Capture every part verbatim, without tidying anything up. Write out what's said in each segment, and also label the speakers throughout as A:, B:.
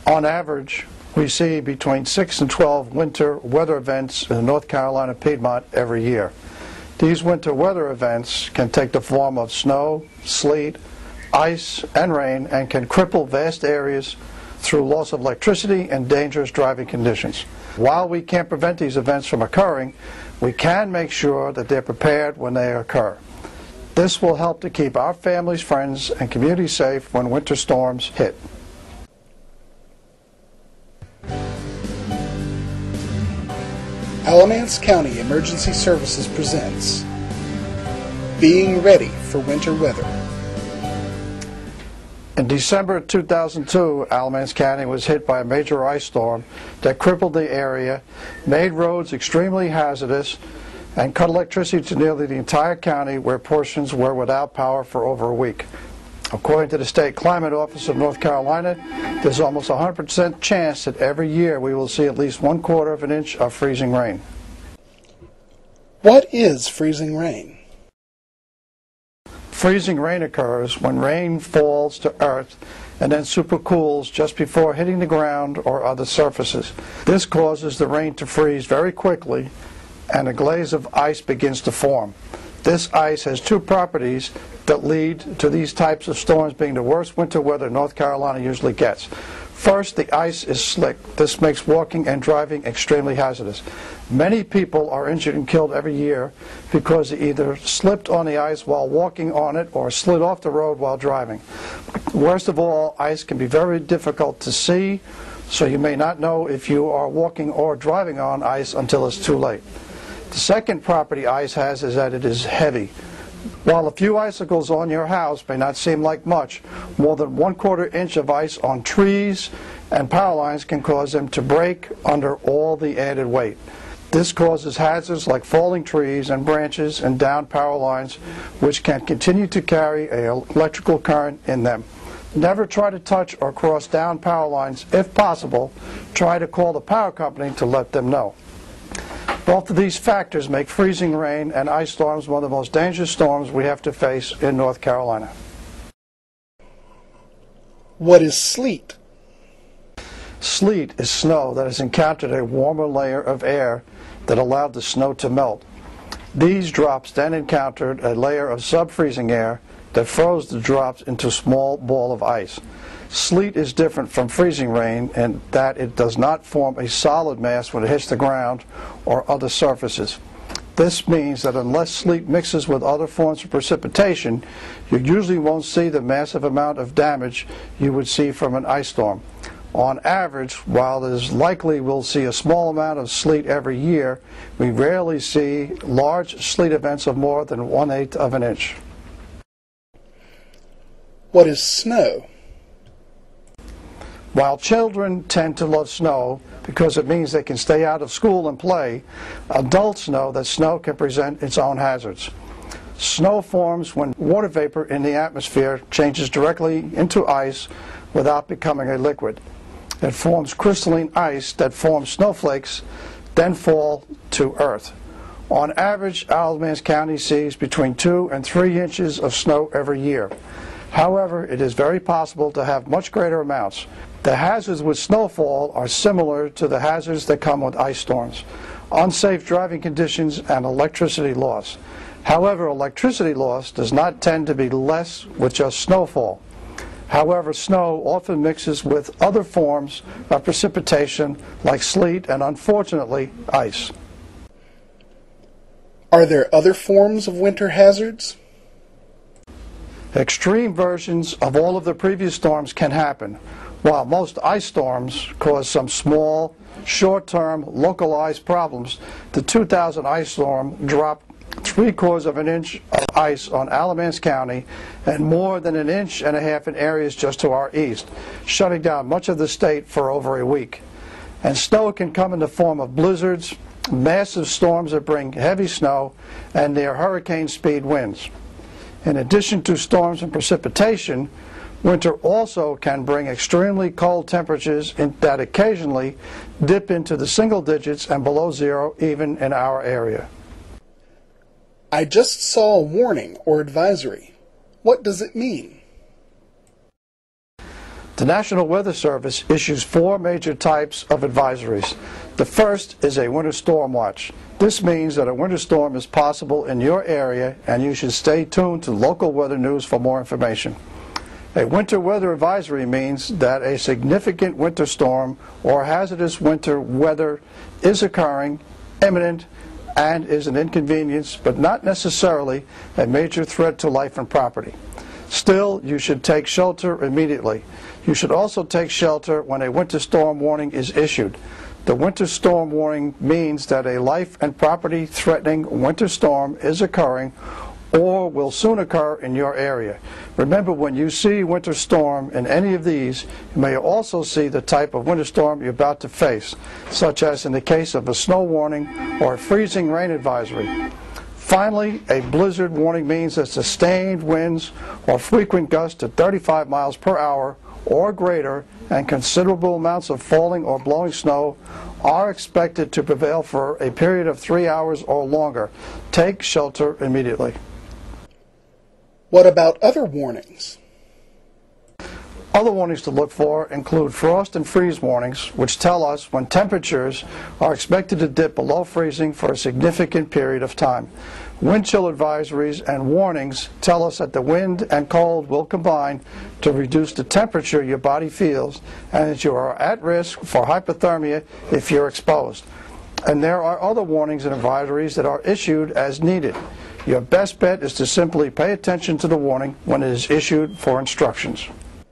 A: On average, we see between six and twelve winter weather events in North Carolina Piedmont every year. These winter weather events can take the form of snow, sleet, ice, and rain, and can cripple vast areas through loss of electricity and dangerous driving conditions. While we can't prevent these events from occurring, we can make sure that they're prepared when they occur. This will help to keep our families, friends, and community safe when winter storms hit.
B: Alamance County Emergency Services presents Being Ready for Winter Weather.
A: In December two thousand two, Alamance County was hit by a major ice storm that crippled the area, made roads extremely hazardous, and cut electricity to nearly the entire county, where portions were without power for over a week. According to the State Climate Office of North Carolina, there's almost a one hundred percent chance that every year we will see at least one quarter of an inch of freezing rain.
B: What is freezing rain?
A: Freezing rain occurs when rain falls to earth and then supercools just before hitting the ground or other surfaces. This causes the rain to freeze very quickly, and a glaze of ice begins to form. This ice has two properties that lead to these types of storms being the worst winter weather North Carolina usually gets. First, the ice is slick. This makes walking and driving extremely hazardous. Many people are injured and killed every year because they either slipped on the ice while walking on it or slid off the road while driving. Worst of all, ice can be very difficult to see, so you may not know if you are walking or driving on ice until it's too late. The second property ice has is that it is heavy. While a few icicles on your house may not seem like much, more than one quarter inch of ice on trees and power lines can cause them to break under all the added weight. This causes hazards like falling trees and branches and down power lines, which can continue to carry an electrical current in them. Never try to touch or cross down power lines. If possible, try to call the power company to let them know. Both of these factors make freezing rain and ice storms one of the most dangerous storms we have to face in North Carolina.
B: What is sleet?
A: Sleet is snow that has encountered a warmer layer of air that allowed the snow to melt. These drops then encountered a layer of sub-freezing air that froze the drops into a small ball of ice. Sleet is different from freezing rain in that it does not form a solid mass when it hits the ground or other surfaces. This means that unless sleet mixes with other forms of precipitation, you usually won't see the massive amount of damage you would see from an ice storm. On average, while it is likely we'll see a small amount of sleet every year, we rarely see large sleet events of more than one-eighth of an inch.
B: What is snow?
A: While children tend to love snow because it means they can stay out of school and play, adults know that snow can present its own hazards. Snow forms when water vapor in the atmosphere changes directly into ice without becoming a liquid. It forms crystalline ice that forms snowflakes, then fall to earth. On average, Alamance County sees between two and three inches of snow every year. However, it is very possible to have much greater amounts. The hazards with snowfall are similar to the hazards that come with ice storms: unsafe driving conditions and electricity loss. However, electricity loss does not tend to be less with just snowfall. However, snow often mixes with other forms of precipitation like sleet and, unfortunately, ice.
B: Are there other forms of winter hazards?
A: Extreme versions of all of the previous storms can happen. While most ice storms cause some small, short-term, localized problems, the two thousand ice storm dropped three-quarters of an inch of ice on Alamance County and more than an inch and a half in areas just to our east, shutting down much of the state for over a week. And snow can come in the form of blizzards, massive storms that bring heavy snow, and near hurricane-speed winds. In addition to storms and precipitation, winter also can bring extremely cold temperatures in, that occasionally dip into the single digits and below zero even in our area.
B: I just saw a warning or advisory. What does it mean?
A: The National Weather Service issues four major types of advisories. The first is a winter storm watch. This means that a winter storm is possible in your area and you should stay tuned to local weather news for more information. A winter weather advisory means that a significant winter storm or hazardous winter weather is occurring, imminent, and is an inconvenience, but not necessarily a major threat to life and property. Still, you should take shelter immediately. You should also take shelter when a winter storm warning is issued. The winter storm warning means that a life and property threatening winter storm is occurring or will soon occur in your area. Remember, when you see winter storm in any of these, you may also see the type of winter storm you're about to face, such as in the case of a snow warning or a freezing rain advisory. Finally, a blizzard warning means that sustained winds or frequent gusts to thirty-five miles per hour or greater and considerable amounts of falling or blowing snow are expected to prevail for a period of three hours or longer. Take shelter immediately.
B: What about other warnings?
A: Other warnings to look for include frost and freeze warnings, which tell us when temperatures are expected to dip below freezing for a significant period of time. Wind chill advisories and warnings tell us that the wind and cold will combine to reduce the temperature your body feels and that you are at risk for hypothermia if you're exposed. And there are other warnings and advisories that are issued as needed. Your best bet is to simply pay attention to the warning when it is issued for instructions.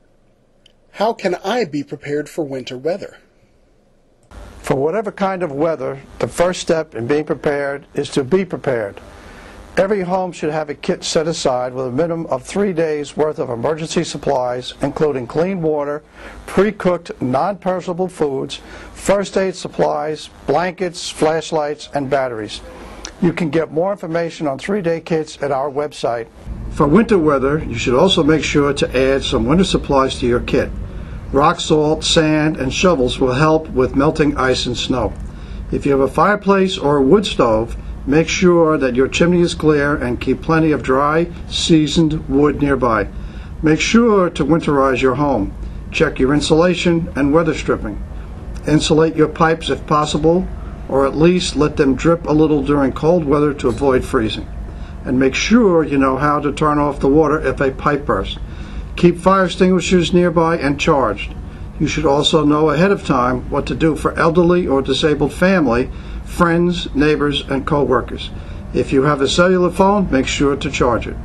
B: How can I be prepared for winter weather?
A: For whatever kind of weather, the first step in being prepared is to be prepared. Every home should have a kit set aside with a minimum of three days worth of emergency supplies, including clean water, pre-cooked non-perishable foods, first aid supplies, blankets, flashlights, and batteries. You can get more information on three-day kits at our website. For winter weather, you should also make sure to add some winter supplies to your kit. Rock salt, sand, and shovels will help with melting ice and snow. If you have a fireplace or a wood stove, make sure that your chimney is clear and keep plenty of dry, seasoned wood nearby. Make sure to winterize your home. Check your insulation and weather stripping. Insulate your pipes if possible, or at least let them drip a little during cold weather to avoid freezing. And make sure you know how to turn off the water if a pipe bursts. Keep fire extinguishers nearby and charged. You should also know ahead of time what to do for elderly or disabled family, friends, neighbors, and co-workers. If you have a cellular phone, make sure to charge it.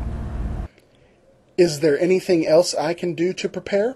B: Is there anything else I can do to prepare?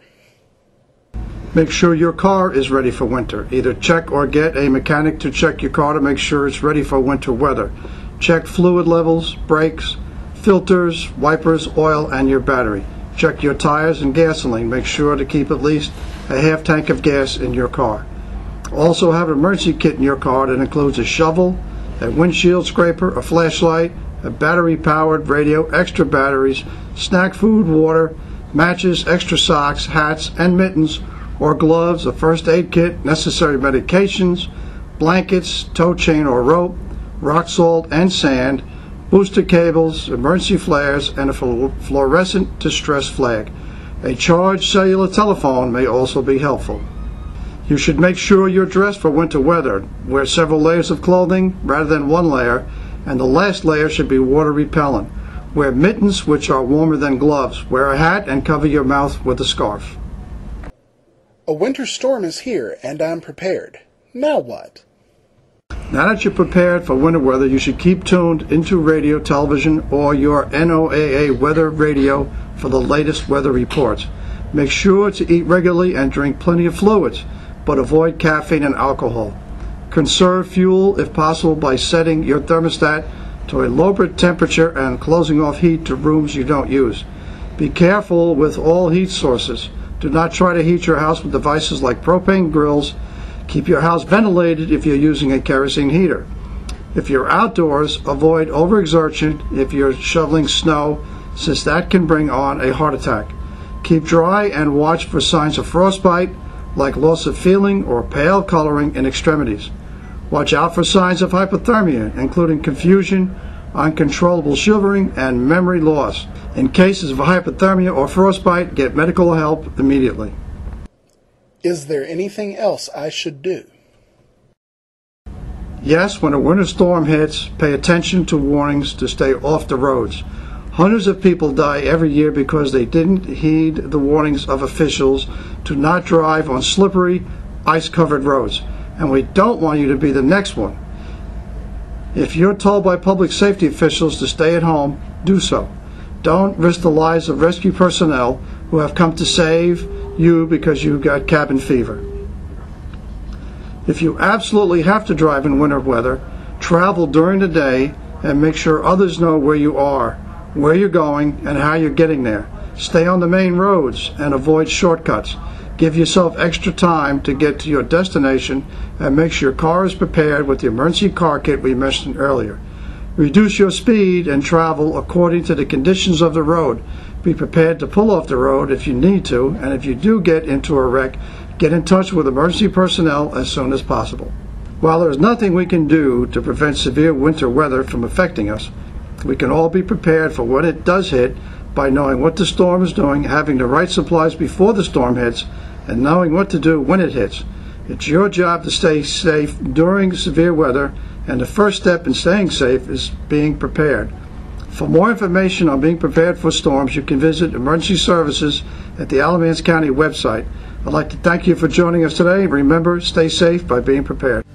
A: Make sure your car is ready for winter. Either check or get a mechanic to check your car to make sure it's ready for winter weather. Check fluid levels, brakes, filters, wipers, oil, and your battery. Check your tires and gasoline. Make sure to keep at least a half tank of gas in your car. Also have an emergency kit in your car that includes a shovel, a windshield scraper, a flashlight, a battery-powered radio, extra batteries, snack food, water, matches, extra socks, hats, and mittens, or gloves, a first aid kit, necessary medications, blankets, tow chain or rope, rock salt and sand, booster cables, emergency flares, and a fluorescent distress flag. A charged cellular telephone may also be helpful. You should make sure you're dressed for winter weather. Wear several layers of clothing rather than one layer, and the last layer should be water repellent. Wear mittens, which are warmer than gloves. Wear a hat and cover your mouth with a scarf.
B: A winter storm is here, and I'm prepared. Now what?
A: Now that you're prepared for winter weather, you should keep tuned into radio, television, or your N O A A weather radio for the latest weather reports. Make sure to eat regularly and drink plenty of fluids, but avoid caffeine and alcohol. Conserve fuel if possible by setting your thermostat to a lower temperature and closing off heat to rooms you don't use. Be careful with all heat sources. Do not try to heat your house with devices like propane grills. Keep your house ventilated if you're using a kerosene heater. If you're outdoors, avoid overexertion if you're shoveling snow, since that can bring on a heart attack. Keep dry and watch for signs of frostbite, like loss of feeling or pale coloring in extremities. Watch out for signs of hypothermia, including confusion, uncontrollable shivering, and memory loss. In cases of hypothermia or frostbite, get medical help immediately.
B: Is there anything else I should do?
A: Yes, when a winter storm hits, pay attention to warnings to stay off the roads. Hundreds of people die every year because they didn't heed the warnings of officials to not drive on slippery, ice-covered roads. And we don't want you to be the next one. If you're told by public safety officials to stay at home, do so. Don't risk the lives of rescue personnel who have come to save you because you've got cabin fever. If you absolutely have to drive in winter weather, travel during the day and make sure others know where you are, where you're going, and how you're getting there. Stay on the main roads and avoid shortcuts. Give yourself extra time to get to your destination and make sure your car is prepared with the emergency car kit we mentioned earlier. Reduce your speed and travel according to the conditions of the road. Be prepared to pull off the road if you need to, and if you do get into a wreck, get in touch with emergency personnel as soon as possible. While there is nothing we can do to prevent severe winter weather from affecting us, we can all be prepared for when it does hit by knowing what the storm is doing, having the right supplies before the storm hits, and knowing what to do when it hits. It's your job to stay safe during severe weather, and the first step in staying safe is being prepared. For more information on being prepared for storms, you can visit emergency services at the Alamance County website. I'd like to thank you for joining us today. Remember, stay safe by being prepared.